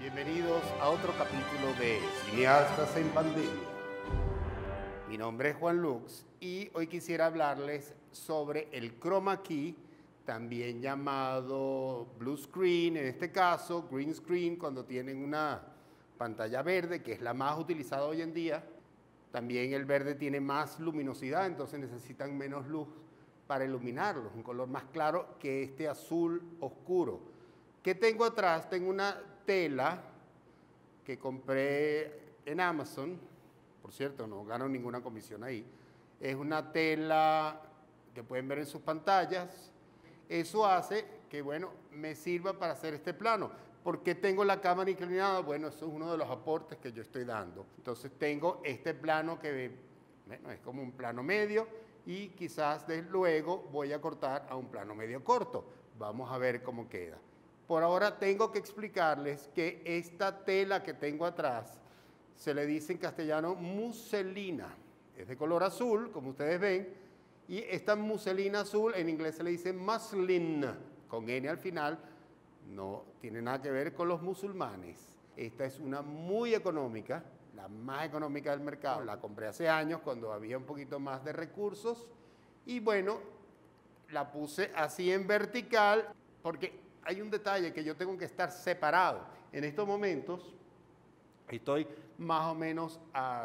Bienvenidos a otro capítulo de Cineastas en Pandemia. Mi nombre es Juan Lux y hoy quisiera hablarles sobre el chroma key, también llamado blue screen, en este caso green screen cuando tienen una pantalla verde, que es la más utilizada hoy en día. También el verde tiene más luminosidad, entonces necesitan menos luz para iluminarlos, un color más claro que este azul oscuro. ¿Qué tengo atrás? Tengo una tela que compré en Amazon, por cierto, no gano ninguna comisión ahí. Es una tela que pueden ver en sus pantallas. Eso hace que, bueno, me sirva para hacer este plano. ¿Por qué tengo la cámara inclinada? Bueno, eso es uno de los aportes que yo estoy dando. Entonces tengo este plano que, bueno, es como un plano medio y quizás luego voy a cortar a un plano medio corto. Vamos a ver cómo queda. Por ahora tengo que explicarles que esta tela que tengo atrás se le dice en castellano muselina. Es de color azul, como ustedes ven, y esta muselina azul en inglés se le dice muslin, con N al final. No tiene nada que ver con los musulmanes. Esta es una muy económica, la más económica del mercado. La compré hace años cuando había un poquito más de recursos y bueno, la puse así en vertical porque hay un detalle que yo tengo que estar separado. En estos momentos estoy más o menos a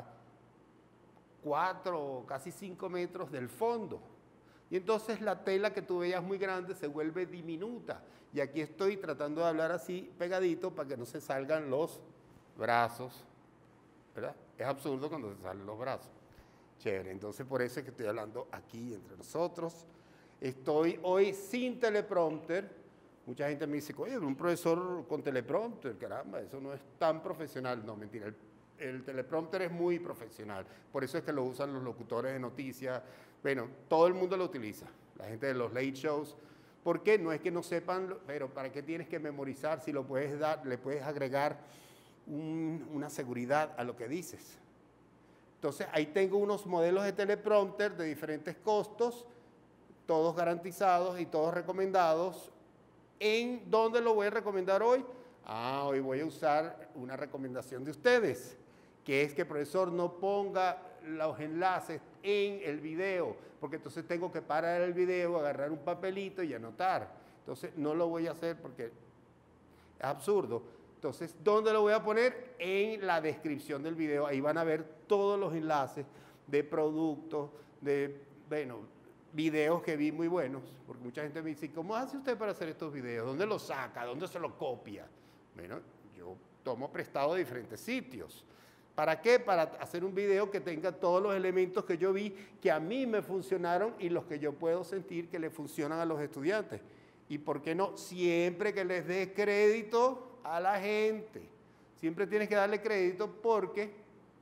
4 o casi 5 metros del fondo. Y entonces la tela que tú veías muy grande se vuelve diminuta. Y aquí estoy tratando de hablar así pegadito para que no se salgan los brazos, ¿verdad? Es absurdo cuando se salen los brazos. Chévere, entonces por eso es que estoy hablando aquí entre nosotros. Estoy hoy sin teleprompter. Mucha gente me dice, oye, un profesor con teleprompter, caramba, eso no es tan profesional. No, mentira, el teleprompter es muy profesional. Por eso es que lo usan los locutores de noticias. Bueno, todo el mundo lo utiliza, la gente de los late shows. ¿Por qué? No es que no sepan, pero ¿para qué tienes que memorizar si lo puedes dar, le puedes agregar una seguridad a lo que dices? Entonces, ahí tengo unos modelos de teleprompter de diferentes costos, todos garantizados y todos recomendados. ¿En dónde lo voy a recomendar hoy? Hoy voy a usar una recomendación de ustedes, que es que el profesor no ponga los enlaces en el video, porque entonces tengo que parar el video, agarrar un papelito y anotar. Entonces no lo voy a hacer porque es absurdo. Entonces, ¿dónde lo voy a poner? En la descripción del video. Ahí van a ver todos los enlaces de productos, de, bueno, videos que vi muy buenos, porque mucha gente me dice, ¿cómo hace usted para hacer estos videos? ¿Dónde los saca? ¿Dónde se los copia? Bueno, yo tomo prestado de diferentes sitios. ¿Para qué? Para hacer un video que tenga todos los elementos que yo vi, que a mí me funcionaron y los que yo puedo sentir que le funcionan a los estudiantes. ¿Y por qué no? Siempre que les des crédito a la gente. Siempre tienes que darle crédito porque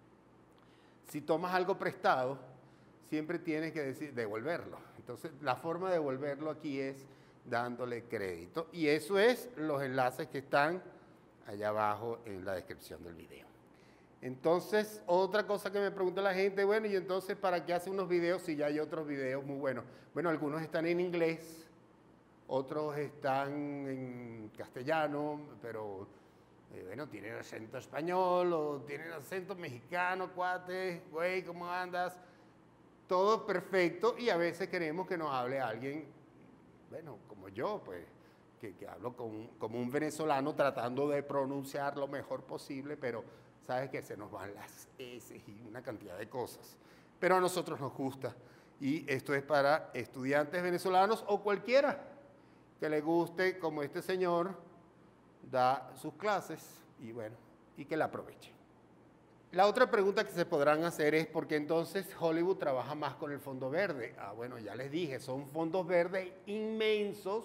si tomas algo prestado, siempre tienes que devolverlo. Entonces, la forma de devolverlo aquí es dándole crédito. Y eso es los enlaces que están allá abajo en la descripción del video. Entonces, otra cosa que me pregunta la gente, bueno, y entonces, ¿para qué hace unos videos si ya hay otros videos muy buenos? Bueno, algunos están en inglés, otros están en castellano, pero bueno, tienen acento español o tienen acento mexicano, cuate, güey, ¿cómo andas? Todo perfecto y a veces queremos que nos hable alguien, bueno, como yo, pues, que hablo como un venezolano tratando de pronunciar lo mejor posible, pero sabes que se nos van las S y una cantidad de cosas. Pero a nosotros nos gusta y esto es para estudiantes venezolanos o cualquiera que le guste, como este señor da sus clases y bueno, y que la aproveche. La otra pregunta que se podrán hacer es ¿por qué entonces Hollywood trabaja más con el fondo verde? Bueno, ya les dije, son fondos verdes inmensos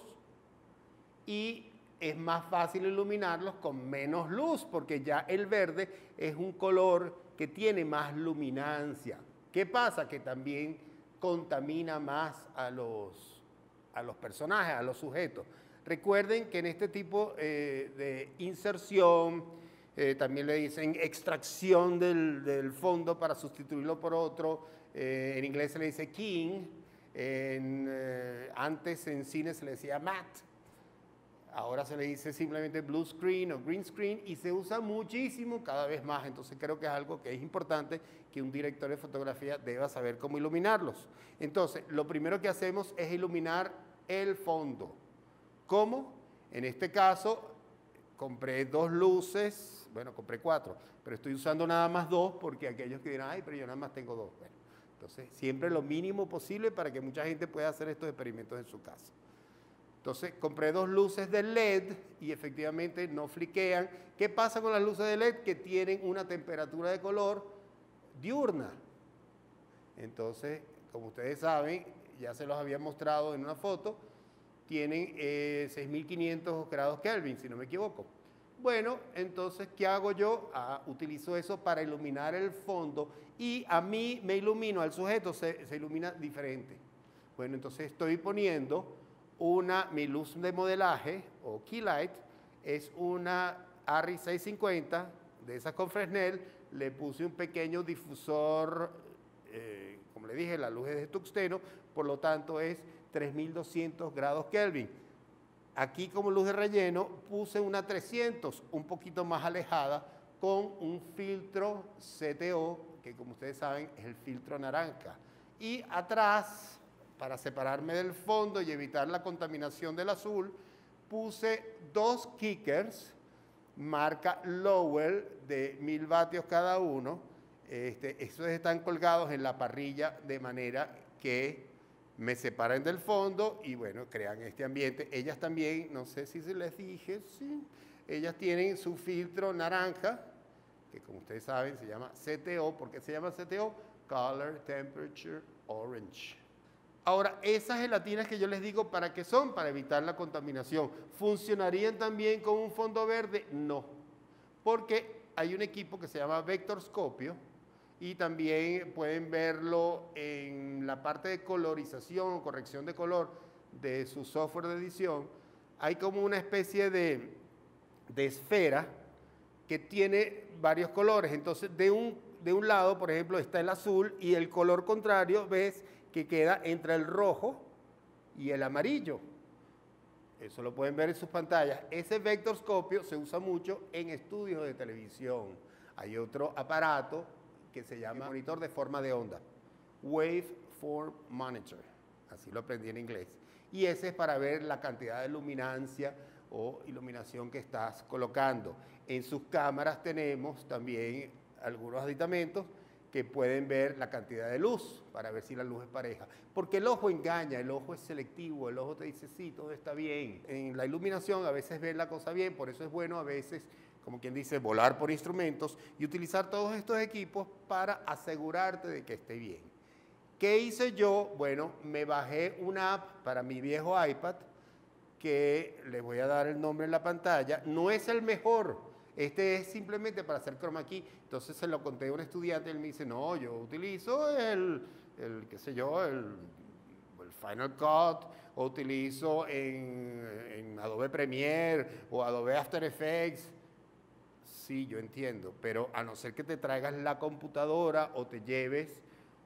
y es más fácil iluminarlos con menos luz porque ya el verde es un color que tiene más luminancia. ¿Qué pasa? Que también contamina más a los personajes, a los sujetos. Recuerden que en este tipo de inserción, también le dicen extracción del fondo para sustituirlo por otro. En inglés se le dice keying. Antes en cine se le decía matte. Ahora se le dice simplemente blue screen o green screen y se usa muchísimo cada vez más. Entonces creo que es algo que es importante que un director de fotografía deba saber cómo iluminarlos. Entonces, lo primero que hacemos es iluminar el fondo. ¿Cómo? En este caso, compré 2 luces, bueno, compré 4, pero estoy usando nada más 2 porque aquellos que dirán, ay, pero yo nada más tengo 2. Bueno, entonces, siempre lo mínimo posible para que mucha gente pueda hacer estos experimentos en su casa. Entonces, compré 2 luces de LED y efectivamente no fliquean. ¿Qué pasa con las luces de LED? Que tienen una temperatura de color diurna. Entonces, como ustedes saben, ya se los había mostrado en una foto, tienen 6.500 grados Kelvin, si no me equivoco. Bueno, entonces, ¿qué hago yo? Utilizo eso para iluminar el fondo y a mí me ilumino, al sujeto se ilumina diferente. Bueno, entonces estoy poniendo mi luz de modelaje o key light, es una ARRI 650, de esas con Fresnel, le puse un pequeño difusor, como le dije, la luz es de tungsteno, por lo tanto es 3.200 grados Kelvin. Aquí como luz de relleno puse una 300, un poquito más alejada, con un filtro CTO, que como ustedes saben es el filtro naranja. Y atrás, para separarme del fondo y evitar la contaminación del azul, puse 2 kickers, marca Lowell, de 1000 vatios cada uno. Estos están colgados en la parrilla de manera que me separen del fondo y bueno, crean este ambiente. Ellas también, no sé si se les dije, sí, ellas tienen su filtro naranja, que como ustedes saben se llama CTO. ¿Por qué se llama CTO? Color Temperature Orange. Ahora, esas gelatinas que yo les digo, ¿para qué son? Para evitar la contaminación. ¿Funcionarían también con un fondo verde? No, porque hay un equipo que se llama Vectorscopio y también pueden verlo en la parte de colorización o corrección de color de su software de edición. Hay como una especie de esfera que tiene varios colores. Entonces, de un lado, por ejemplo, está el azul y el color contrario, ves que queda entre el rojo y el amarillo. Eso lo pueden ver en sus pantallas. Ese vectorscopio se usa mucho en estudios de televisión. Hay otro aparato que se llama monitor de forma de onda, Waveform Monitor, así lo aprendí en inglés. Y ese es para ver la cantidad de luminancia o iluminación que estás colocando. En sus cámaras tenemos también algunos aditamentos que pueden ver la cantidad de luz, para ver si la luz es pareja. Porque el ojo engaña, el ojo es selectivo, el ojo te dice, sí, todo está bien. En la iluminación a veces ven la cosa bien, por eso es bueno a veces, como quien dice, volar por instrumentos y utilizar todos estos equipos para asegurarte de que esté bien. ¿Qué hice yo? Bueno, me bajé una app para mi viejo iPad, que les voy a dar el nombre en la pantalla. No es el mejor. Este es simplemente para hacer chroma key. Entonces se lo conté a un estudiante y él me dice, no, yo utilizo qué sé yo, el Final Cut, o utilizo en Adobe Premiere o Adobe After Effects. Sí, yo entiendo, pero a no ser que te traigas la computadora o te lleves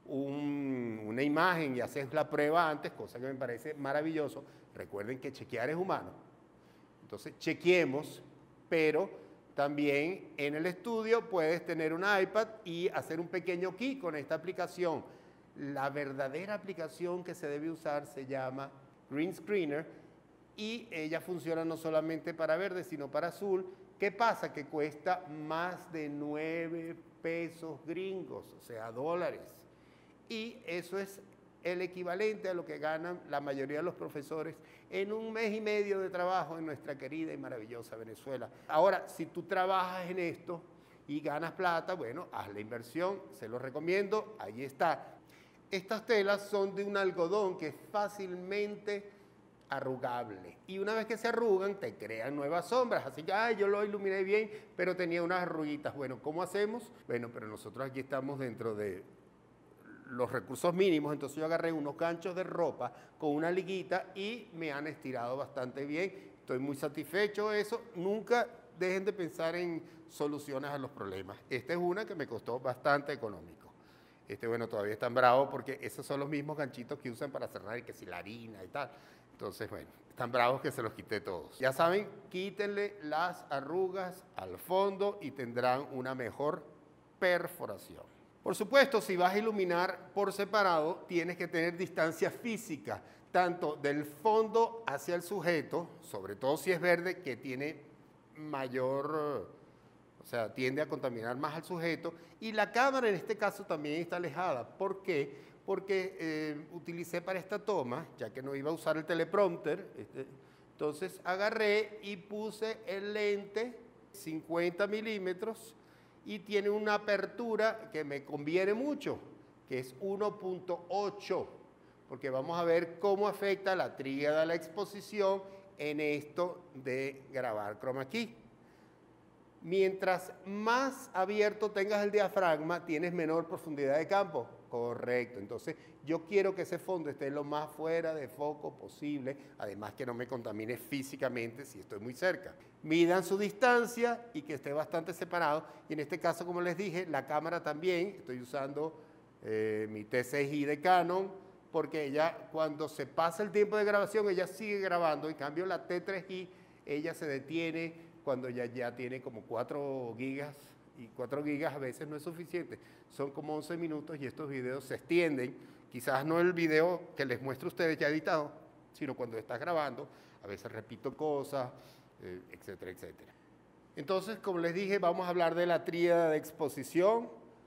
una imagen y haces la prueba antes, cosa que me parece maravilloso. Recuerden que chequear es humano. Entonces, chequeemos, pero también en el estudio puedes tener un iPad y hacer un pequeño key con esta aplicación. La verdadera aplicación que se debe usar se llama Green Screener y ella funciona no solamente para verde, sino para azul. ¿Qué pasa? Que cuesta más de 9 pesos gringos, o sea, dólares. Y eso es el equivalente a lo que ganan la mayoría de los profesores en un mes y medio de trabajo en nuestra querida y maravillosa Venezuela. Ahora, si tú trabajas en esto y ganas plata, bueno, haz la inversión, se los recomiendo, ahí está. Estas telas son de un algodón que es fácilmente arrugable y una vez que se arrugan te crean nuevas sombras, así que yo lo iluminé bien, pero tenía unas arruguitas. Bueno, ¿cómo hacemos? Bueno, pero nosotros aquí estamos dentro de los recursos mínimos, entonces yo agarré unos ganchos de ropa con una liguita y me han estirado bastante bien. Estoy muy satisfecho de eso. Nunca dejen de pensar en soluciones a los problemas. Esta es una que me costó bastante económico. Bueno, todavía están bravos porque esos son los mismos ganchitos que usan para cerrar y que si la harina y tal. Entonces, bueno, están bravos que se los quité todos. Ya saben, quítenle las arrugas al fondo y tendrán una mejor perforación. Por supuesto, si vas a iluminar por separado, tienes que tener distancia física, tanto del fondo hacia el sujeto, sobre todo si es verde, que tiene mayor, o sea, tiende a contaminar más al sujeto, y la cámara en este caso también está alejada. ¿Por qué? Porque utilicé para esta toma, ya que no iba a usar el teleprompter, entonces agarré y puse el lente 50 milímetros y tiene una apertura que me conviene mucho, que es 1.8, porque vamos a ver cómo afecta la tríada de la exposición en esto de grabar chroma key. Mientras más abierto tengas el diafragma, tienes menor profundidad de campo. Correcto. Entonces, yo quiero que ese fondo esté lo más fuera de foco posible, además que no me contamine físicamente si estoy muy cerca. Midan su distancia y que esté bastante separado. Y en este caso, como les dije, la cámara también. Estoy usando mi T6i de Canon, porque ella, cuando se pasa el tiempo de grabación, ella sigue grabando. En cambio, la T3i, ella se detiene cuando ya tiene como 4 gigas, y 4 gigas a veces no es suficiente, son como 11 minutos y estos videos se extienden, quizás no el video que les muestro a ustedes ya editado, sino cuando estás grabando, a veces repito cosas, etcétera, etcétera. Entonces, como les dije, vamos a hablar de la tríada de exposición.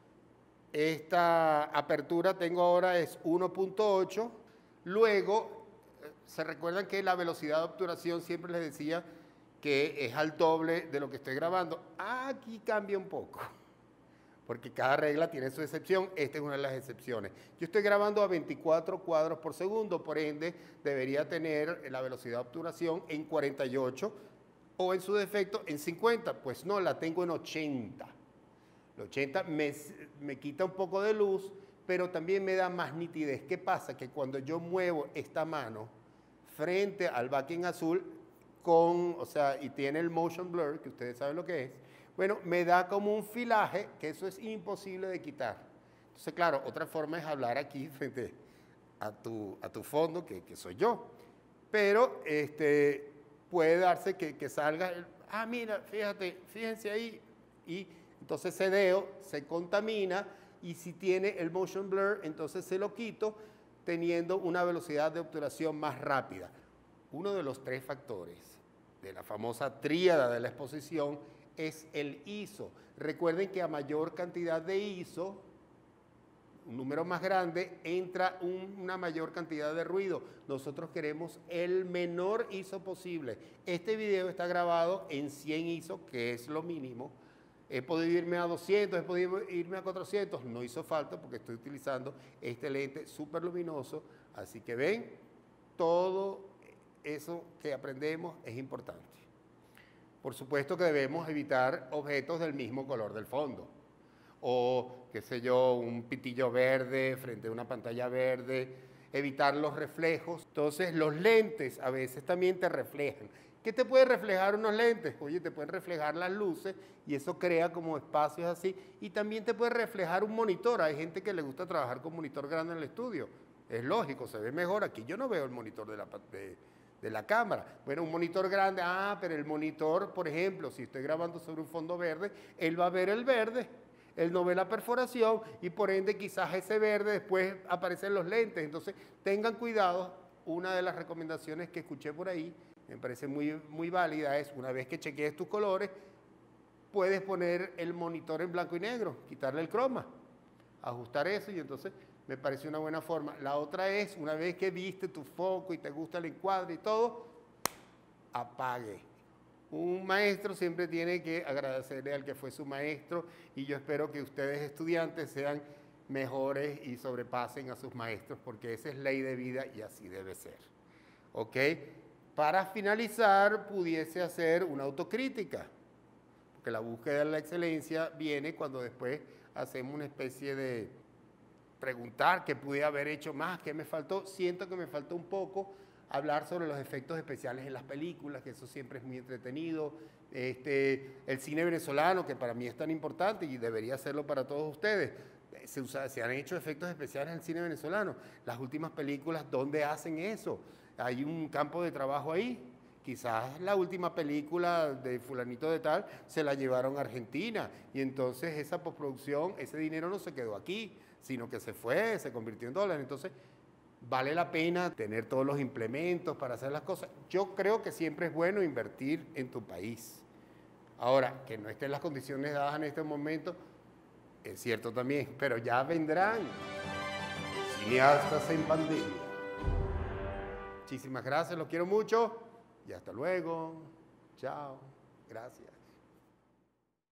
Esta apertura tengo ahora es 1.8, luego, se recuerdan que la velocidad de obturación siempre les decía que es al doble de lo que estoy grabando. Aquí cambia un poco, porque cada regla tiene su excepción. Esta es una de las excepciones. Yo estoy grabando a 24 cuadros por segundo, por ende, debería tener la velocidad de obturación en 48 o en su defecto en 50. Pues no, la tengo en 80. El 80 me quita un poco de luz, pero también me da más nitidez. ¿Qué pasa? Que cuando yo muevo esta mano frente al backing azul, y tiene el motion blur, que ustedes saben lo que es, bueno, me da como un filaje, que eso es imposible de quitar. Entonces, claro, otra forma es hablar aquí frente a tu fondo, que soy yo. Pero puede darse que salga, mira, fíjense ahí, y entonces ese dedo se contamina, y si tiene el motion blur, entonces se lo quito, teniendo una velocidad de obturación más rápida. Uno de los 3 factores de la famosa tríada de la exposición es el ISO. Recuerden que a mayor cantidad de ISO, un número más grande, entra una mayor cantidad de ruido. Nosotros queremos el menor ISO posible. Este video está grabado en 100 ISO, que es lo mínimo. He podido irme a 200, he podido irme a 400, no hizo falta porque estoy utilizando este lente súper luminoso. Así que ven, todo eso que aprendemos es importante. Por supuesto que debemos evitar objetos del mismo color del fondo. O, qué sé yo, un pitillo verde frente a una pantalla verde. Evitar los reflejos. Entonces, los lentes a veces también te reflejan. ¿Qué te puede reflejar unos lentes? Oye, te pueden reflejar las luces y eso crea como espacios así. Y también te puede reflejar un monitor. Hay gente que le gusta trabajar con monitor grande en el estudio. Es lógico, se ve mejor. Aquí yo no veo el monitor de la cámara. Bueno, un monitor grande, pero el monitor, por ejemplo, si estoy grabando sobre un fondo verde, él va a ver el verde, él no ve la perforación y por ende quizás ese verde después aparecen los lentes. Entonces, tengan cuidado. Una de las recomendaciones que escuché por ahí, me parece muy, muy válida, es una vez que chequees tus colores, puedes poner el monitor en blanco y negro, quitarle el croma, ajustar eso y entonces me parece una buena forma. La otra es, una vez que viste tu foco y te gusta el encuadre y todo, apague. Un maestro siempre tiene que agradecerle al que fue su maestro y yo espero que ustedes estudiantes sean mejores y sobrepasen a sus maestros porque esa es ley de vida y así debe ser. ¿Ok? Para finalizar, pudiese hacer una autocrítica, porque la búsqueda de la excelencia viene cuando después hacemos una especie de preguntar qué pude haber hecho más, qué me faltó. Siento que me faltó un poco hablar sobre los efectos especiales en las películas, que eso siempre es muy entretenido. El cine venezolano, que para mí es tan importante y debería serlo para todos ustedes. Se han hecho efectos especiales en el cine venezolano. Las últimas películas, ¿dónde hacen eso? hay un campo de trabajo ahí. Quizás la última película de fulanito de tal se la llevaron a Argentina y entonces esa postproducción, ese dinero no se quedó aquí, sino que se fue, se convirtió en dólares. Entonces, vale la pena tener todos los implementos para hacer las cosas. Yo creo que siempre es bueno invertir en tu país. Ahora, que no estén las condiciones dadas en este momento, es cierto también, pero ya vendrán cineastas en pandemia. Muchísimas gracias, los quiero mucho y hasta luego. Chao, gracias.